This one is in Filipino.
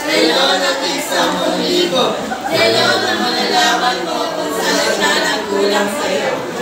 Ngayon ang isang libo. Ngayon ang malalaman mo kung saan siya nagkulang sa'yo.